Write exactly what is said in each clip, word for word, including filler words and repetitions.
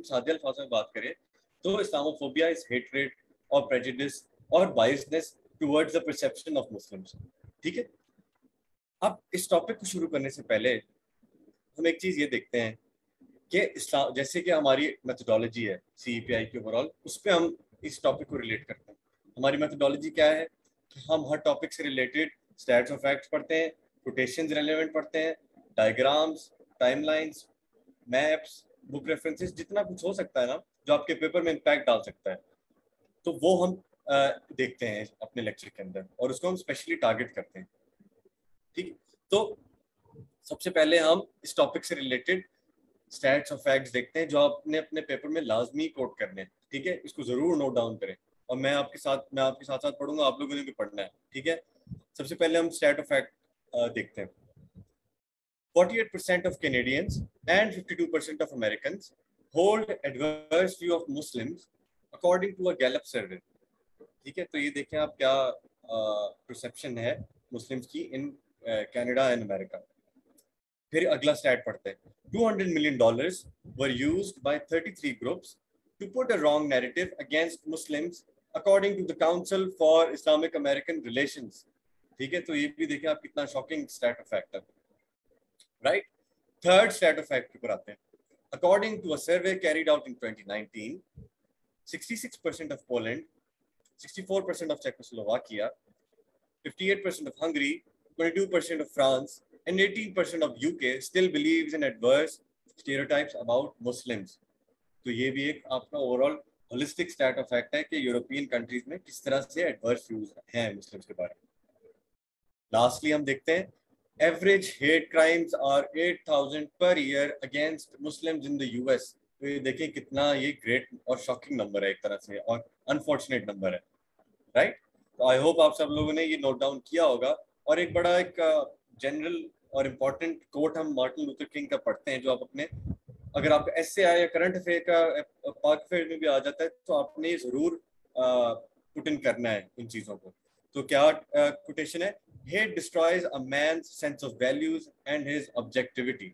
सादे अल्फाज में बात करें तो इस्लामोफोबिया इज हेट्रेड और प्रेजुडिस और biasness towards the perception of Muslims. ठीक है, अब इस टॉपिक को शुरू करने से पहले हम एक चीज ये देखते हैं कि इस्लाम, जैसे कि हमारी मेथोडोलॉजी है सीईपीआई की ओवरऑल, उस पर हम इस टॉपिक को रिलेट करते हैं। हमारी मेथोडोलॉजी क्या है कि हम हर टॉपिक से रिलेटेड स्टैट्स और फैक्ट्स पढ़ते हैं, कोटेशंस रेलेवेंट पढ़ते हैं, diagrams, timelines, maps, book references, जितना कुछ हो सकता है ना जो आपके पेपर में इम्पैक्ट डाल सकता है, तो वो हम आ, देखते हैं अपने लेक्चर के अंदर और उसको हम स्पेशली टारगेट करते हैं। ठीक, तो सबसे पहले हम इस टॉपिक से रिलेटेड स्टैट्स और फैक्ट्स देखते हैं जो आपने अपने पेपर में लाजमी कोट करने हैं। ठीक है, इसको जरूर नोट डाउन करें और मैं आपके साथ मैं आपके साथ साथ पढ़ूंगा, आप लोगों ने भी पढ़ना है। ठीक है, सबसे पहले हम स्टैट और फैक्ट देखते हैं। forty-eight percent of Canadians and fifty-two percent of Americans hold adverse view of Muslims according to a Gallup survey। ठीक है, तो ये देखें आप क्या परसेप्शन है मुस्लिम्स की इन कनाडा एंड अमेरिका। फिर अगला स्टैट पढ़ते हैं। two hundred million dollars were used by thirty-three groups to put a wrong narrative against Muslims according to the Council for Islamic American Relations। ठीक है, तो ये भी देखें आप कितना शॉकिंग स्टैट ऑफ फैक्ट है, right. Third stat of fact के ऊपर आते हैं। According to a survey carried out in twenty nineteen, sixty-six percent of Poland, sixty-four percent of Czechoslovakia, fifty-eight percent of Hungary, twenty-two percent of France, and eighteen percent of U K still believes in adverse stereotypes about Muslims। तो ये भी एक आपका overall holistic stat of fact है कि European countries में किस तरह से एडवर्स व्यूज हैं मुस्लिम्स के बारे में। लास्टली हम देखते हैं average hate crimes are eight thousand per year against Muslims in the US. तो ये देखिए कितना ये ग्रेट और शॉकिंग नंबर है एक तरह से और अनफॉर्चुनेट नंबर है, राइट। तो आई होप आप सब लोगों ने ये नोट डाउन किया होगा। और एक बड़ा एक जनरल और इम्पोर्टेंट कोट हम मार्टिन लूथर किंग का पढ़ते हैं जो आप अपने, अगर आपका एसए आया या करंट अफेयर का पाक अफेयर में भी आ जाता है तो आपने जरूर पुट इन करना है इन चीजों को। तो क्या कोटेशन है, hate destroys a man's sense of values and his objectivity.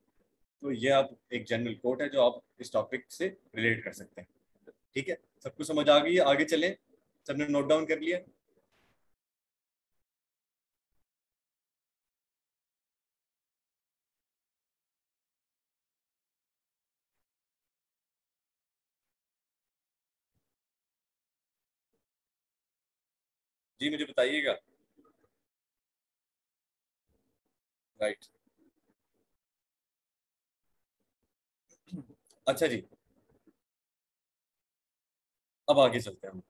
तो ये आप एक जनरल कोट है जो आप इस टॉपिक से रिलेट कर सकते हैं। ठीक है, सबको समझ आ गई है, आगे चलें। सबने नोट डाउन कर लिया? जी मुझे बताइएगा। राइट, अच्छा जी, अब आगे चलते हैं हम।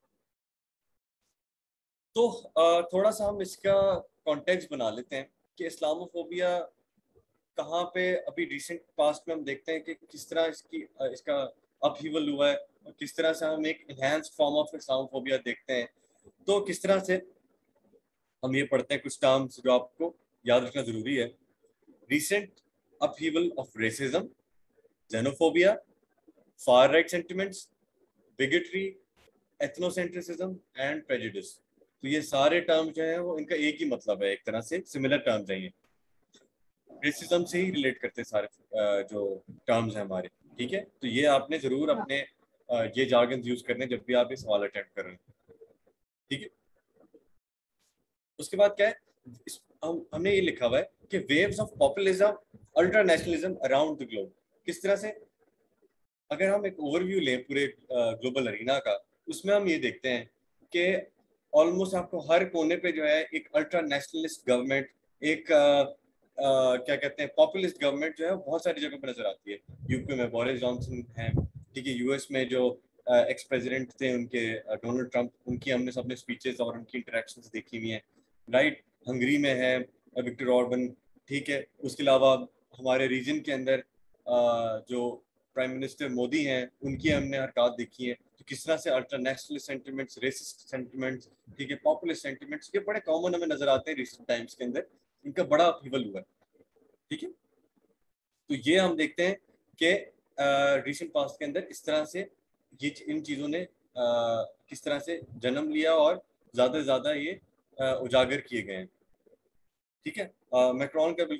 तो थोड़ा सा हम इसका कॉन्टेक्स्ट बना लेते हैं कि इस्लामोफोबिया कहाँ पे अभी रिसेंट पास्ट में हम देखते हैं कि किस तरह इसकी इसका अपहीवल हुआ है और किस तरह से हम एक इनहैंस्ड फॉर्म ऑफ इस्लामोफोबिया देखते हैं। तो किस तरह से हम ये पढ़ते हैं, कुछ टर्म्स जो आपको याद रखना जरूरी है। Recent upheaval of racism, xenophobia, far right sentiments, bigotry, ethnocentricism and prejudice। तो ये सारे टर्म जो है वो इनका एक ही मतलब है, एक तरह से सिमिलर टर्म्स हैं। ये रेसिज्म से ही रिलेट करते हैं सारे जो टर्म्स हैं हमारे। ठीक है, तो ये आपने जरूर अपने ये जार्गन्स यूज करने जब भी आप ये सवाल अटेम्प्ट कर रहे हैं। ठीक है, उसके बाद क्या है, इस, हम हमने ये लिखा हुआ है कि waves of populism, ultra nationalism around the globe. किस तरह से, अगर हम एक ओवरव्यू लें पूरे ग्लोबल अरीना का, उसमें हम ये देखते हैं कि ऑलमोस्ट आपको हर कोने पे जो है एक अल्ट्रा नेशनलिस्ट गवर्नमेंट, एक आ, आ, क्या कहते हैं पॉपुलिस्ट गवर्नमेंट जो है बहुत सारी जगह पर नजर आती है। यूपी में बोरिस जॉनसन है, ठीक है, यूएस में जो एक्स प्रेसिडेंट थे उनके डोनाल्ड ट्रंप, उनकी हमने सबने स्पीचेस और उनकी इंटरेक्शंस देखी हुई हैं, राइट। हंगरी में है विक्टर ऑर्बन, ठीक है। उसके अलावा हमारे रीजन के अंदर आ, जो प्राइम मिनिस्टर मोदी हैं उनकी हमने हरकत देखी है। तो किस तरह से ultra nationalist sentiments, racist sentiments, ठीक है, पॉपुलिस्ट सेंटिमेंट्स, ये बड़े कॉमन हमें नजर आते हैं रिसेंट टाइम्स के अंदर, इनका बड़ा अपहीवल हुआ है। ठीक है, तो ये हम देखते हैं कि रिसेंट पास्ट के अंदर इस तरह से ये इन चीज़ों ने आ, किस तरह से जन्म लिया और ज़्यादा से ज़्यादा ये आ, उजागर किए गए हैं। ठीक है, मैक्रोन का बिल्कुल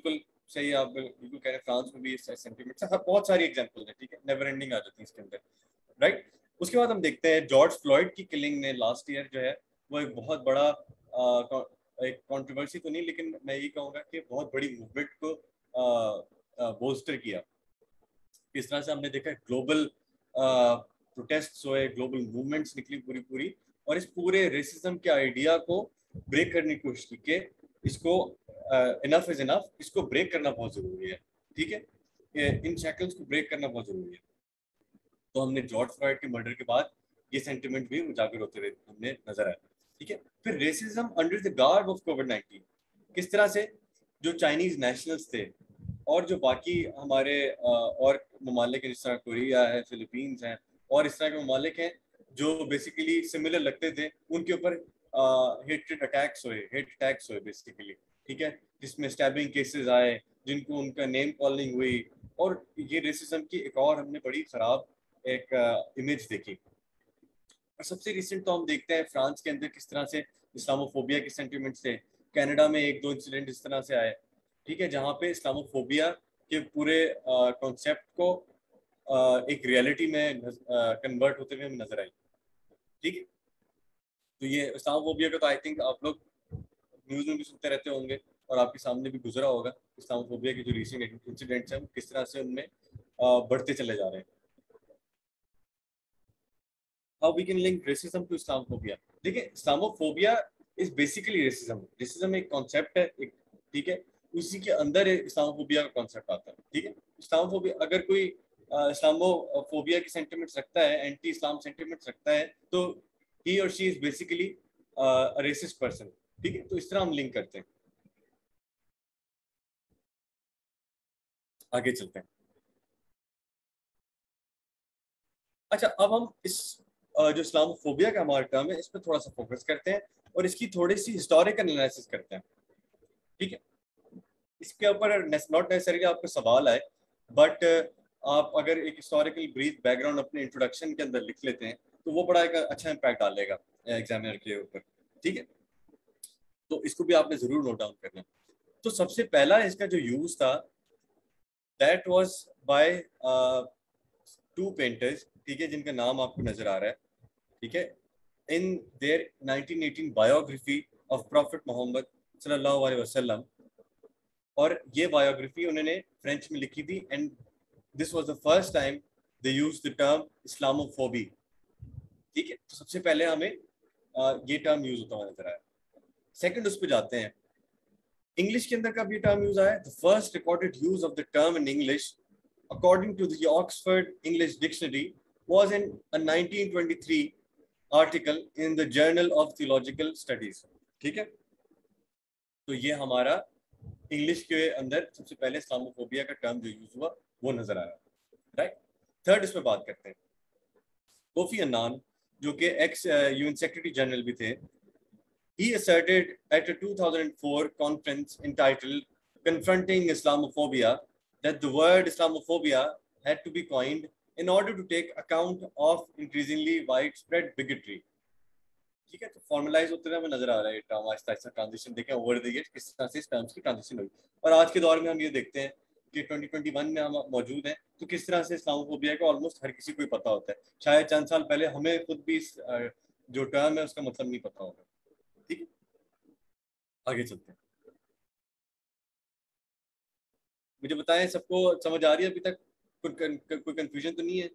सही आप बिल्कुल कह रहे हैं, फ्रांस में भी सेंटिमेंट से बहुत सारी एग्जांपल्स हैं, ठीक है, नेवर एंडिंग आ जाती है इसके अंदर, राइट। उसके बाद हम देखते हैं जॉर्ज फ्लॉयड की किलिंग ने लास्ट ईयर जो है वो एक बहुत बड़ा आ, एक कंट्रोवर्सी तो नहीं, लेकिन मैं ये कहूँगा कि बहुत बड़ी मूवमेंट को बोस्टर किया। इस तरह से हमने देखा ग्लोबल प्रोटेस्ट हुए, ग्लोबल मूवमेंट्स निकली पूरी पूरी, और इस पूरे रेसिज्म के आइडिया को ब्रेक करने की कोशिश की कि इसको इनफ इज इनफ, इसको ब्रेक करना बहुत जरूरी है, ठीक है, इन शैकल्स को ब्रेक करना बहुत जरूरी है। तो हमने जॉर्ज फ्लॉयड के मर्डर के बाद ये सेंटिमेंट भी उजागर होते हुए हमने नजर आया, ठीक है। फिर racism under the guard of covid nineteen, किस तरह से जो चाइनीज नेशनल्स थे और जो बाकी हमारे और ममालिक हैं, जिस तरह कोरिया है, फिलीपींस हैं, और इस तरह के ममालिक हैं जो बेसिकली सिमिलर लगते थे, उनके ऊपर हेटेड अटैक्स हुए, हेट अटैक्स हुए बेसिकली, ठीक है, जिसमें स्टैबिंग केसेस आए, जिनको उनका नेम कॉलिंग हुई, और ये रेसिज्म की एक और हमने बड़ी खराब एक इमेज देखी। और सबसे रिसेंट तो हम देखते हैं फ्रांस के अंदर किस तरह से इस्लामोफोबिया के सेंटिमेंट से, कनाडा में एक दो इंसिडेंट इस तरह से आए, ठीक है, जहाँ पे इस्लामोफोबिया के पूरे कॉन्सेप्ट को आ, एक रियलिटी में कन्वर्ट होते हुए हमें नजर आई, ठीक है। तो ये इस्लामोफोबिया का तो आई थिंक आप लोग न्यूज में भी सुनते रहते होंगे, और आपके सामने भी गुजरा होगा इस्लामोफोबिया के जो रिसेंट इंसिडेंट्स हैं किस तरह से उनमें बढ़ते चले जा रहे हैं। How we can link racism to Islamophobia? देखिए, Islamophobia is basically racism. Racism एक कॉन्सेप्ट है, एक, ठीक है, उसी के अंदर इस्लामोफोबिया का कॉन्सेप्ट आता है, ठीक है। इस्लामोफोबिया, अगर कोई इस्लामोफोबिया के सेंटिमेंट्स रखता है, एंटी इस्लाम सेंटिमेंट्स रखता है, तो ही और she is basically racist person, ठीक है। तो इस तरह हम लिंक करते हैं। आगे चलते हैं। अच्छा, अब हम इस जो इस्लामोफोबिया का हमारा टर्म है, इस पर थोड़ा सा फोकस करते हैं और इसकी थोड़ी सी हिस्टोरिकल एनालिसिस करते हैं, ठीक है। इसके ऊपर नॉट नेसेसरीली आपको सवाल आए, बट आप अगर एक हिस्टोरिकल ब्रीफ बैकग्राउंड अपने इंट्रोडक्शन के अंदर लिख लेते हैं तो वो बड़ा एक अच्छा इम्पैक्ट डालेगा एग्जामिनर के ऊपर, ठीक है। तो इसको भी आपने जरूर नोट डाउन करना। तो सबसे पहला इसका जो यूज था, that was by two painters, ठीक है, जिनका नाम आपको नजर आ रहा है, ठीक है, in their nineteen eighteen biography of Prophet Muhammad sallallahu alaihi wasallam, और ये बायोग्राफी उन्होंने फ्रेंच में लिखी थी, and this was the first time they use the term Islamophobie, ठीक है। तो सबसे पहले हमें uh, ये टर्म यूज होता हुआ नजर आया। सेकंड उस पर जाते हैं, इंग्लिश के अंदर कब ये टर्म यूज आया? The first recorded use of the term in English according to the Oxford English Dictionary was in nineteen twenty three article in the journal of theological studies, ठीक है। तो ये हमारा इंग्लिश के अंदर सबसे पहले इस्लामोफोबिया का टर्म जो यूज हुआ वो नजर आया, राइट। थर्ड इसमें बात करते हैं, कोफी अन्नान जो कि एक्स यूएन सेक्रेटरी जनरल भी थे, he asserted at a two thousand four conference entitled Confronting Islamophobia that the word Islamophobia had to be coined in order to take account of increasingly widespread bigotry, ठीक है। तो formalise होते हुए हमें नजर आ रहा है टर्म, आहिस्ता आहिस्ता ट्रांजिशन देखें ओवर द ईयर्स किस तरह से इस टर्म्स की ट्रांजिशन हुई, और आज के दौर में हम ये देखते हैं कि ट्वेंटी ट्वेंटी वन में हम मौजूद हैं, तो किस तरह से इस्लामोफोबिया का ऑलमोस्ट हर किसी को ही पता होता है। शायद चंद साल पहले हमें खुद भी इस जो टर्म है उसका मतलब नहीं पता होगा, ठीक है। आगे चलते हैं, मुझे बताएं सबको समझ आ रही है अभी तक? कोई कंफ्यूजन तो नहीं है?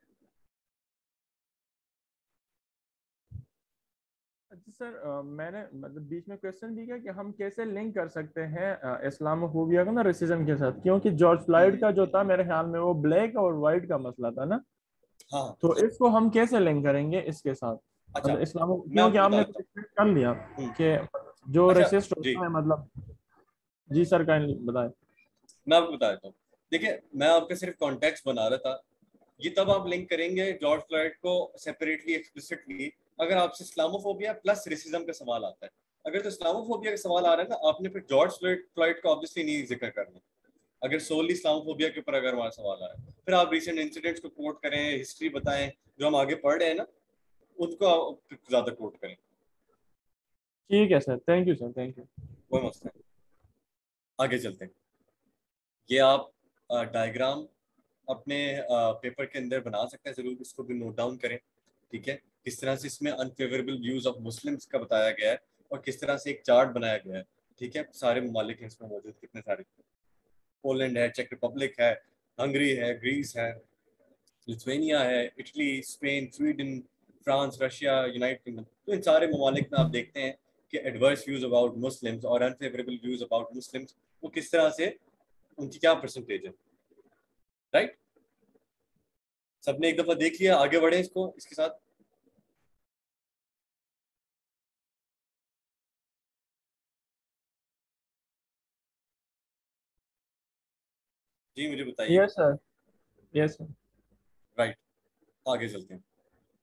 अच्छा सर, अ, मैंने मतलब बीच में क्वेश्चन भी किया कि हम कैसे लिंक कर सकते हैं अ, इस्लामोफोबिया को ना रेसिज्म के साथ, क्योंकि जॉर्ज फ्लॉयड का जो था मेरे ख्याल में वो ब्लैक और वाइट का मसला था ना, हाँ, तो इसको हम कैसे लिंक करेंगे इसके साथ? अच्छा, मतलब इस्लाम, मैं क्योंकि आपको आपने बताता तो expect कर लिया हूँ। कि जो अच्छा रेसिस्ट जी, होता है मतलब। जी सर, काइंडली बताएं। मैं आपको बता देता हूँ। देखिए, मैं आपका सिर्फ कॉन्टेक्स्ट बना रहा था, ये तब आप लिंक करेंगे जॉर्ज फ्लॉयड को सेपरेटली एक्सप्लिसिटली अगर आपसे इस्लामोफोबिया प्लस रेसिज्म का सवाल आता है। अगर तो इस्लामोफोबिया का सवाल आ रहा है ना, आपने फिर जॉर्ज फ्लॉयड फ्लॉयड का ऑब्वियसली नहीं जिक्र करना। अगर सोली इस्लामोफोबिया के ऊपर अगर हमारा सवाल आ रहा है, फिर आप रिसेंट इंसिडेंट्स को कोट करें, हिस्ट्री बताएं, जो हम आगे पढ़ रहे हैं ना उनको आप ज्यादा कोट करें। ठीक है sir, thank you sir, thank you. कोई मसला नहीं, आगे चलते हैं। ये आप डायग्राम अपने पेपर के अंदर बना सकते हैं, जरूर इसको भी नोट डाउन करें, ठीक है। किस तरह से इसमें अनफेवरेबल व्यूज ऑफ मुस्लिम्स का बताया गया है और किस तरह से एक चार्ट बनाया गया है, ठीक है। सारे ममालिक हैं इसमें मौजूद, कितने सारे, पोलैंड है, चेक रिपब्लिक है, हंगरी है, ग्रीस है, लिथुआनिया है, Italy, Spain, Sweden, France, Russia, United Kingdom. तो इन सारे ममालिक में आप देखते हैं कि एडवर्स व्यूज अबाउट मुस्लिम्स और अनफेवरेबल व्यूज अबाउट मुस्लिम्स वो किस तरह से, उनकी क्या परसेंटेज है, राइट। सबने एक दफा देख लिया, आगे बढ़े इसको इसके साथ। जी मुझे बताइए। Yes sir, yes sir. Right, आगे चलते हैं।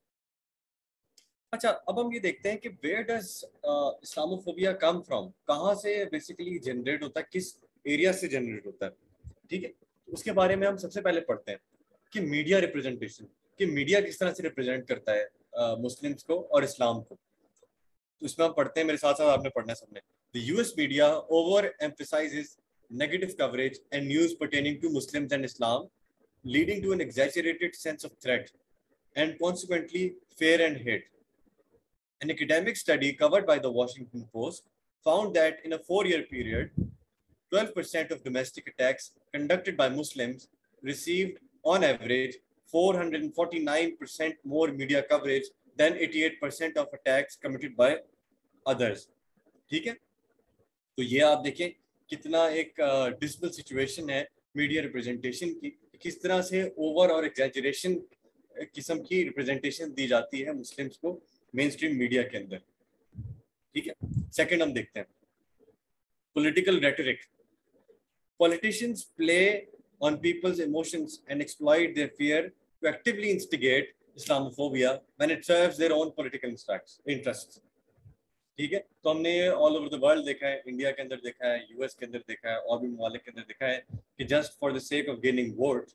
अच्छा, अब हम ये देखते हैं कि where does Islamophobia come from, कहाँ से बेसिकली जनरेट होता है, किस एरिया से जनरेट होता है, ठीक है। उसके बारे में हम सबसे पहले पढ़ते हैं कि मीडिया रिप्रेजेंटेशन, कि मीडिया किस तरह से रिप्रेजेंट करता है मुस्लिम्स को और इस्लाम को। तो इसमें हम पढ़ते हैं, मेरे साथ साथ आपने पढ़ना है सबने। The US media over emphasises negative coverage and news pertaining to Muslims and Islam, leading to an exaggerated sense of threat and consequently fear and hate. An academic study covered by the Washington Post found that in a four-year period, twelve percent of domestic attacks conducted by Muslims received, on average, four hundred forty-nine percent more media coverage than eighty-eight percent of attacks committed by others. ठीक है, तो ये आप देखें कितना एक dismal situation है media representation की, किस तरह से ओवर और एग्जैजरेशन किस्म की रिप्रेजेंटेशन दी जाती है मुस्लिम्स को मेन स्ट्रीम मीडिया के अंदर, ठीक है। सेकंड हम देखते हैं political rhetoric. Politicians play on people's emotions and exploit their fear to actively instigate Islamophobia when it serves their own political interests. ठीक है, तो हमने ये ऑल ओवर द वर्ल्ड देखा है, इंडिया के अंदर देखा है, यूएस के अंदर देखा है, और भी ममालिक के अंदर देखा है कि just for the sake of gaining vote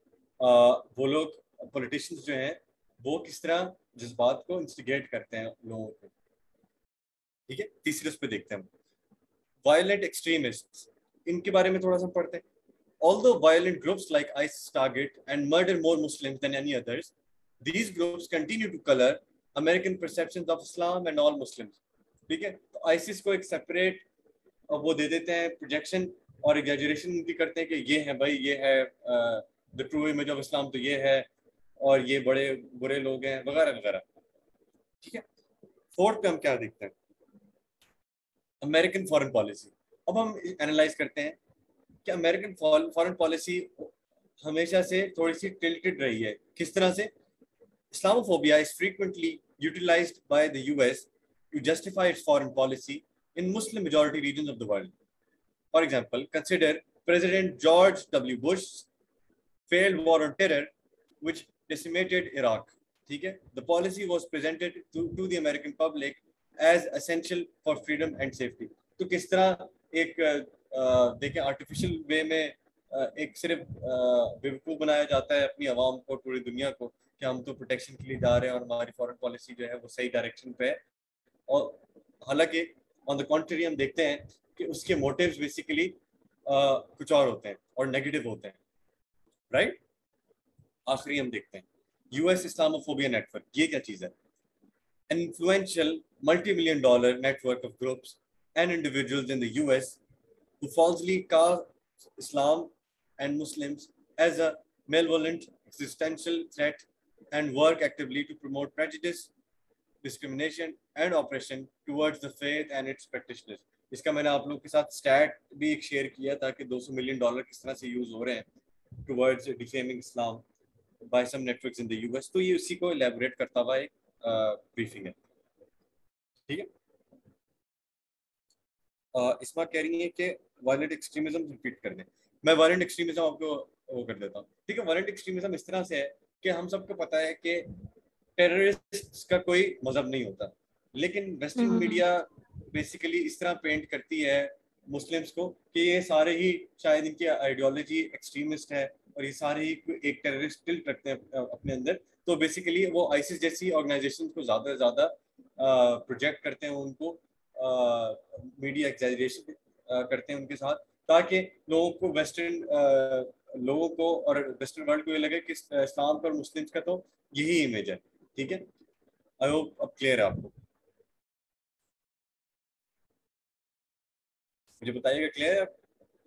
वो लोग पॉलिटिशियंस जो हैं वो किस तरह जज्बात को इंस्टिगेट करते हैं लोगों को, ठीक है। तीसरे उस पे देखते हैं हम वायलेंट एक्सट्रीमिस्ट्स, इनके बारे में थोड़ा सा पढ़ते हैं। Although violent groups like ISIS target and murder more Muslims than any others, these groups continue to color American perceptions of Islam and all Muslims. ठीक है, तो आईसिस को एक सेपरेट वो दे देते हैं प्रोजेक्शन और एग्जैजरेशन उनकी करते हैं कि ये है भाई, ये है the true image of Islam, तो ये है, और ये बड़े बुरे लोग हैं वगैरह वगैरह, ठीक है। फोर्थ पे हम क्या देखते हैं, अमेरिकन फॉरेन पॉलिसी। अब हम एनालाइज करते हैं कि अमेरिकन फॉरेन पॉलिसी हमेशा से थोड़ी सी टिल्टेड रही है, किस तरह से। Islamophobia is frequently utilized by the U S to justify its foreign policy in Muslim majority regions of the world. For example, consider President George W. Bush's failed war on terror, which decimated Iraq. ठीक है, the policy was presented to, to the American public as essential for freedom and safety. तो किस तरह एक देखें artificial वे में एक सिर्फ बेवकूफ़ बनाया जाता है अपनी आवाम को, पूरी दुनिया को, कि हम तो प्रोटेक्शन के लिए जा रहे हैं और हमारी फॉरेन पॉलिसी जो है वो सही डायरेक्शन पे है। और हालांकि ऑन द कॉन्ट्री हम देखते हैं कि उसके मोटिव्स बेसिकली कुछ और होते हैं और नेगेटिव होते हैं, राइट। आखिरी हम देखते हैं यूएस इस्लामोफोबिया नेटवर्क, ये क्या चीज़ है। An influential multi-million dollar network of groups and individuals in the U S who falsely cast Islam and Muslims as a malevolent existential threat and work actively to promote prejudice, discrimination and oppression towards the faith and its practitioners. इसका मैंने आप लोगों के साथ stat भी एक share किया था कि दो सौ मिलियन डॉलर किस तरह से यूज हो रहे हैं towards defaming Islam by some networks in the U S. तो ये उसी को elaborate करता हुआ एक ब्रीफिंग है, ठीक है। इसमें कह रही है कि वायलेंट एक्सट्रीमिज्म रिपीट कर दें, मैं वायलेंट एक्सट्रीमिज्म आपको वो कर देता हूँ, ठीक है। वायलेंट एक्सट्रीमिज्म इस तरह से है कि हम सबको पता है कि टेररिस्ट का कोई मजहब नहीं होता, लेकिन वेस्टर्न मीडिया बेसिकली इस तरह पेंट करती है मुस्लिम्स को कि ये सारे ही शायद इनकी आइडियोलॉजी एक्सट्रीमिस्ट है और ये सारे ही एक टेररिस्ट टिल्ट रखते हैं अपने अंदर। तो बेसिकली वो आईसिस जैसी ऑर्गेनाइजेशन को ज़्यादा से ज़्यादा प्रोजेक्ट करते हैं, उनको मीडिया एक्सैजरेशन करते हैं उनके साथ, ताकि लोगों को वेस्टर्न लोगों को और वेस्टर्न वर्ल्ड को ये लगे कि इस्लाम पर मुस्लिम्स का तो यही इमेज है। ठीक है, आई होप अब क्लियर है आपको। मुझे बताइएगा क्लियर है?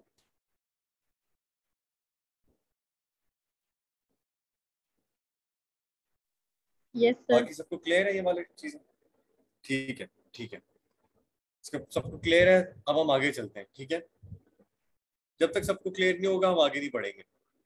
Yes sir. बाकी सबको क्लियर है ये वाली चीजें? ठीक है ठीक है, सबको क्लियर है। अब हम आगे चलते हैं। ठीक है, जब तक सबको क्लियर नहीं होगा हम आगे नहीं बढ़ेंगे।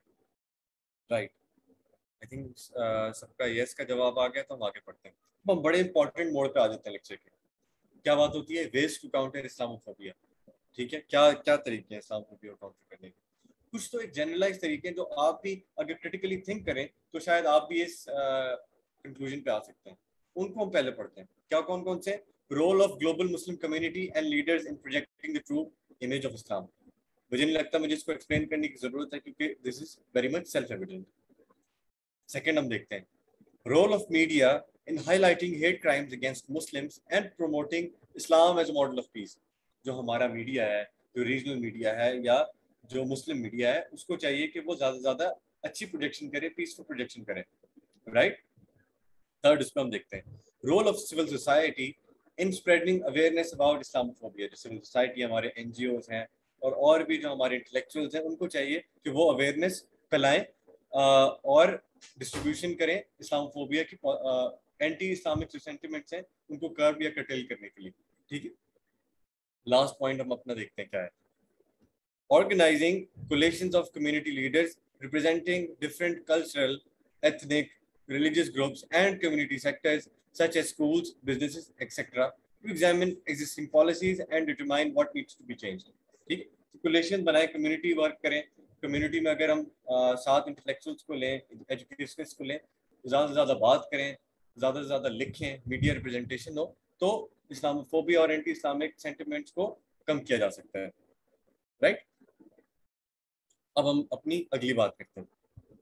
राइट, आई थिंक सबका यस का जवाब आ गया तो हम आगे बढ़ते हैं। हम बड़े इंपॉर्टेंट मोड पे आ जाते हैं लेक्चर के। क्या बात होती है? Ways to counter Islamophobia. ठीक है, क्या क्या तरीके हैं इस्लामोफोबिया को काउंटर करने के? कुछ तो एक जनरलाइज तरीके हैं जो आप भी अगर क्रिटिकली थिंक करें तो शायद आप भी इस कंक्लूजन पे आ सकते हैं। उनको हम पहले पढ़ते हैं। क्या कौन कौन से? Role of global Muslim community and leaders in projecting the true image of Islam. मुझे नहीं लगता मुझे इसको एक्सप्लेन करने की जरूरत है क्योंकि this is very much self evident. Second हम देखते हैं role of media in highlighting hate crimes against Muslims and promoting Islam as model of peace. जो हमारा मीडिया है, जो रीजनल मीडिया है या जो मुस्लिम मीडिया है, उसको चाहिए कि वो ज्यादा से ज्यादा अच्छी प्रोजेक्शन करे, पीसफुल प्रोजेक्शन करे। राइट। थर्ड इस पर हम देखते हैं role of civil society in spreading awareness about Islamophobia. जो सिविल सोसाइटी हमारे एनजीओज हैं और और भी जो हमारे इंटेलेक्चुअल्स हैं, उनको चाहिए कि वो अवेयरनेस फैलाएं और डिस्ट्रीब्यूशन करें इस्लामोफोबिया की एंटी इस्लामिक जो सेंटिमेंट्स हैं उनको कर्ब या कटेल करने के लिए। ठीक है, लास्ट पॉइंट हम अपना देखते हैं क्या है। Organizing coalitions of community leaders representing different cultural, ethnic, religious groups and community sectors such as schools, businesses, et cetera to examine existing policies and determine what needs to be changed. ठीक है, तो coalition बनाए, community work करें। community में अगर हम uh, सात intellectuals को लें, educationists को लें, ज़्यादा से ज़्यादा बात करें, ज़्यादा से ज़्यादा लिखें, मीडिया रिप्रेजेंटेशन हो, तो इस्लामोफोबिया और एंटी इस्लामिक सेंटिमेंट्स को कम किया जा सकता है। Right right? अब हम अपनी अगली बात करते हैं।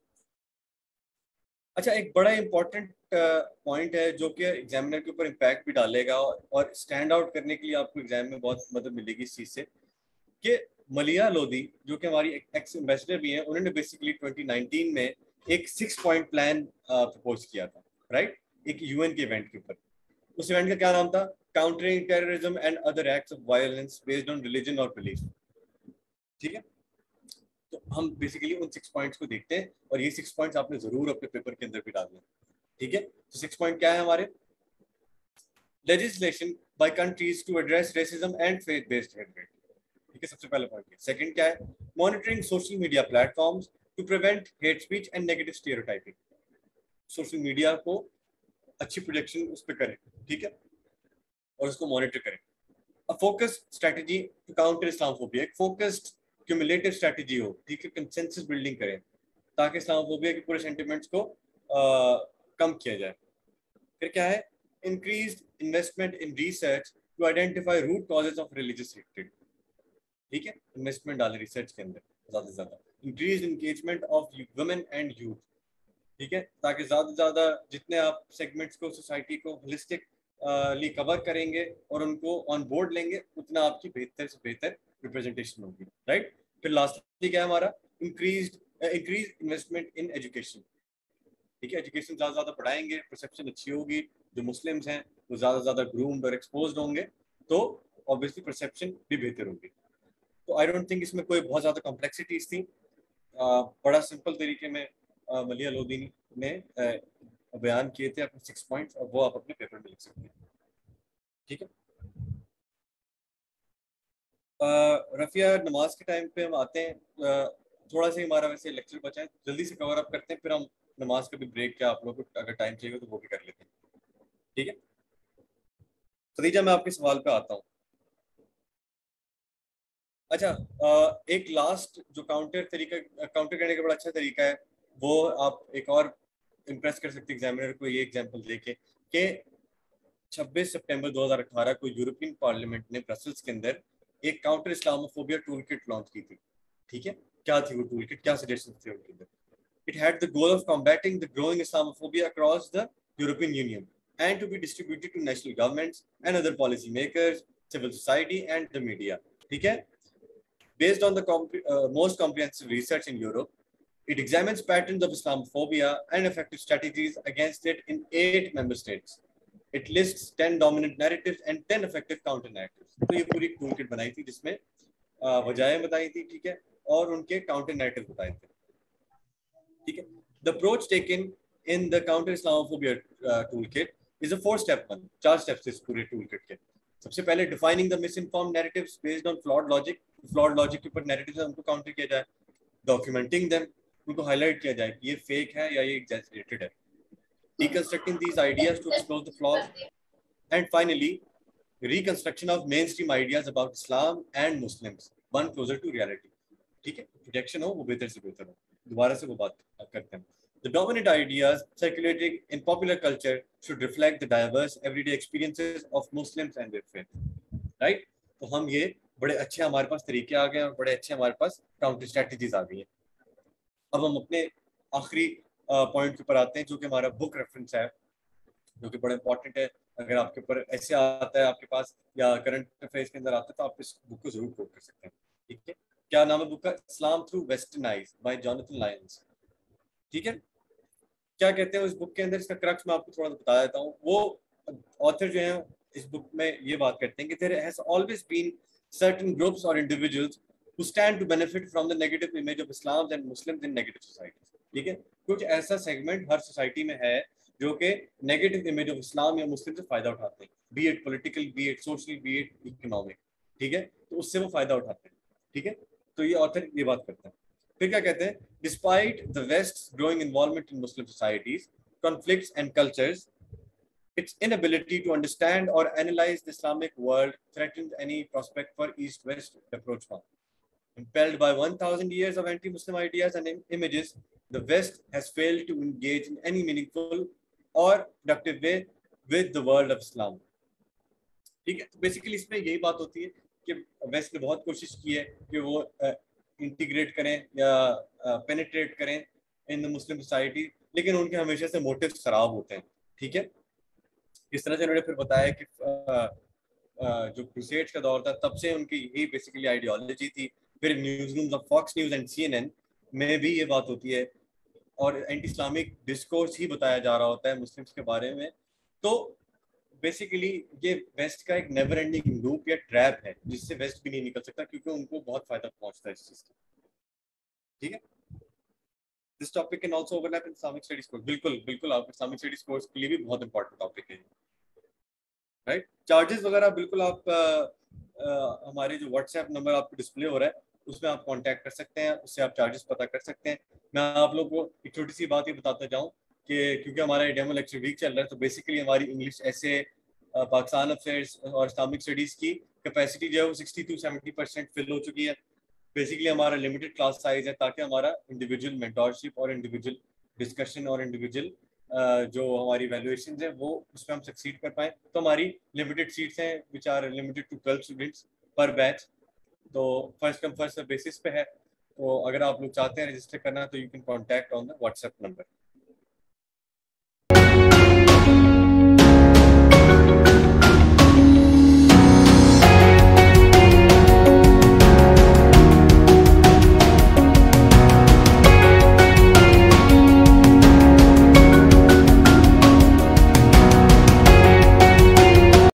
अच्छा, एक बड़ा इंपॉर्टेंट पॉइंट है जो कि एग्जामिनर के ऊपर इम्पैक्ट भी डालेगा और स्टैंड आउट करने के लिए आपको एग्जाम में बहुत मदद मिलेगी इस चीज से, कि मलिया लोधी जो कि हमारी एक्स एम्बेसडर भी हैं, उन्होंने बेसिकली ट्वेंटी नाइनटीन में एक सिक्स पॉइंट प्लान प्रपोज किया था। राइट, एक यूएन के इवेंट के ऊपर। उस इवेंट का क्या नाम था? Countering terrorism and other acts of violence based on religion और बिलीफ। ठीक है, तो हम बेसिकली उन सिक्स पॉइंट्स को देखते हैं और ये सिक्स पॉइंट्स आपने जरूर अपने पेपर के अंदर भी डालने हैं। ठीक है, तो सिक्स पॉइंट क्या है हमारे? Legislation by countries to address racism and faith based hatred. ठीक है, सबसे पहला पॉइंट। सेकंड क्या है? Monitoring social media platforms to prevent hate speech and negative stereotyping. Social media को अच्छी प्रोजेक्शन उस पर करें। ठीक है, और उसको मॉनिटर करें। A focus strategy to counter Islamophobia. एक फोकस्ड क्यूमुलेटिव स्ट्रेटजी हो। ठीक है, कंसेंसस बिल्डिंग करें ताकि इस्लामोफोबिया के पूरे सेंटिमेंट्स को आ, कम किया जाए। फिर क्या है? Increased investment in research to identify root causes of religious hatred. ठीक है, इन्वेस्टमेंट डालें रिसर्च के अंदर ज्यादा से ज्यादा। Increased engagement of women and youth. ठीक है, ताकि ज्यादा से ज्यादा जितने आप सेगमेंट्स को, सोसाइटी को होलिस्टिक ली कवर करेंगे और उनको ऑन बोर्ड लेंगे, उतना आपकी बेहतर से बेहतर रिप्रेजेंटेशन होगी। राइट। फिर लास्टली क्या है हमारा? Increase increase investment in education. ठीक है, एजुकेशन ज़्यादा ज़्यादा पढ़ाएंगे, परसेप्शन अच्छी होगी, जो मुस्लिम्स हैं वो ज़्यादा ज़्यादा ग्रूम्ड और एक्सपोज्ड होंगे, तो ऑब्वियसली परसेप्शन भी बेहतर होगी। तो आई डोंट थिंक इसमें कोई बहुत ज़्यादा कॉम्प्लेक्सिटीज थी। आ, बड़ा सिंपल तरीके में आ, मलिया लोधी ने बयान किए थे अपने सिक्स पॉइंट्स, और वो आप अपने पेपर में लिख सकते हैं। ठीक है, रफिया नमाज के टाइम पे हम आते हैं। आ, थोड़ा सा हमारा वैसे लेक्चर बचा है, जल्दी से कवर अप करते हैं, फिर हम नमाज का भी ब्रेक, क्या आप लोग को अगर टाइम चाहिए तो वो भी कर लेते हैं। ठीक है, खदीजा मैं आपके सवाल पे आता हूँ। अच्छा, एक लास्ट जो काउंटर तरीका, काउंटर करने का बड़ा अच्छा तरीका है, वो आप एक और इम्प्रेस कर सकते एग्जामिनर को ये एग्जाम्पल देके कि छब्बीस सितंबर दो हज़ार अठारह को यूरोपियन पार्लियामेंट ने ब्रसेल्स के अंदर एक counter Islamophobia tool kit launch की थी। ठीक है, क्या थी वो टूल किट? क्या सजेशन थे उनके अंदर? It had the goal of combating the growing Islamophobia across the European Union and to be distributed to national governments and other policy makers, civil society and the media. ठीक है, Based on the comp uh, most comprehensive research in Europe, it examines patterns of Islamophobia and effective strategies against it in eight member states. It lists ten dominant narratives and ten effective counter narratives. तो ये पूरी tool kit बनाई थी जिसमें वजहें बताई थी, ठीक है, और उनके काउंटर नैरेटिव बताए थे, ठीक है. The approach taken in the counter Islamophobia uh, toolkit is a four step one. चार steps इस पूरे toolkit के. सबसे पहले defining the misinformed narratives based on flawed logic. flawed logic के ऊपर narratives है उनको counter किया जाए. Documenting them, उनको highlight किया जाए कि ये fake है या ये exaggerated है. Deconstructing these ideas to expose the flaws. And finally, reconstruction of mainstream ideas about Islam and Muslims, one closer to reality. ठीक है, projection हो वो बेहतर से बेहतर हो. दोबारा से वो बात करते हैं. The dominant ideas circulating in popular culture should reflect the diverse everyday experiences of Muslims and their faith. Right? तो हम ये बड़े अच्छे हमारे पास तरीके आ गए और बड़े अच्छे हमारे पास काउंटर स्ट्रेटजीज आ गई हैं. अब हम अपने आखिरी पॉइंट के ऊपर आते हैं जो कि हमारा बुक रेफरेंस है, जो कि बड़ा इंपॉर्टेंट है. अगर आपके ऊपर ऐसे आता है आपके पास या करंट अफेयर्स के अंदर आता है तो आप इस बुक को जरूर कोट कर सकते हैं. ठीक है, क्या नाम है बुक का? Islam through western eyes by Jonathan Lyons. ठीक है, क्या कहते हैं उस बुक के अंदर, इसका क्रक्स मैं आपको थोड़ा बता देता हूँ. वो ऑथर जो है इस बुक में ये बात करते हैं कि there has always been certain groups or individuals who stand to benefit from the negative image of Islam and Muslims in negative societies. ठीक है, कुछ ऐसा सेगमेंट हर सोसाइटी में है जो कि नेगेटिव इमेज ऑफ इस्लाम या मुस्लिम से फायदा उठाते हैं, be it political, be it social, be it economic. ठीक है, तो उससे वो फायदा उठाते हैं. ठीक है, तो ये ऑथर ये बात करते हैं. फिर क्या कहते हैं? Despite the West's growing involvement in Muslim societies, conflicts and cultures, its inability to understand or analyze the Islamic world threatens any prospect for East-West approach. Impelled by one thousand years of anti-Muslim ideas and images, the West has failed to engage in any meaningful or productive way with the world of Islam. ठीक है, तो basically इसमें यही बात होती है कि waste ने बहुत कोशिश की है कि वो इंटीग्रेट करें या पेनिट्रेट करें इन द मुस्लिम सोसाइटी, लेकिन उनके हमेशा से मोटिव्स खराब होते हैं. ठीक है, इस तरह से उन्होंने फिर बताया कि आ, आ, जो क्रूसेड्स का दौर था तब से उनकी यही बेसिकली आइडियोलॉजी थी. फिर newsrooms of Fox News and CNN में भी ये बात होती है और एंटी इस्लामिक डिस्कोर्स ही बताया जा रहा होता है मुस्लिम्स के बारे में. तो बेसिकली ये वेस्ट का एक नेवर एंडिंग लूप या ट्रैप है जिससे वेस्ट भी नहीं निकल सकता क्योंकि उनको बहुत फायदा पहुंचता है इस चीज का. ठीक है, this topic can also overlap in Islamic studies course. बिल्कुल बिल्कुल, आप इस्लामिक स्टडीज कोर्स के लिए भी बहुत इंपॉर्टेंट टॉपिक है. राइट, चार्जेस वगैरह बिल्कुल आप आ, आ, हमारे जो व्हाट्सएप नंबर आपको डिस्प्ले हो रहा है उसमें आप कांटेक्ट कर सकते हैं, उससे आप चार्जेस पता कर सकते हैं. मैं आप लोगों को एक छोटी सी बात ये बताता जाऊं कि क्योंकि हमारा डेमो लेक्चर वीक चल रहा है तो बेसिकली हमारी इंग्लिश ऐसे पाकिस्तान अफेयर्स और इस्लामिक स्टडीज़ की कैपेसिटी जो है वो sixty to seventy percent fill हो चुकी है. बेसिकली हमारा लिमिटेड क्लास साइज है ताकि हमारा इंडिविजुअल मेंटोरशिप और इंडिविजुअल डिस्कशन और इंडिविजुअल जो हमारी वैल्यूएशन है वो उसमें हम सक्सीड कर पाएँ. तो हमारी लिमिटेड सीट्स हैं which are limited to twelve students per batch. तो फर्स्ट कम फर्स्ट बेसिस पे है. तो अगर आप लोग चाहते हैं रजिस्टर करना तो you can contact on the WhatsApp number.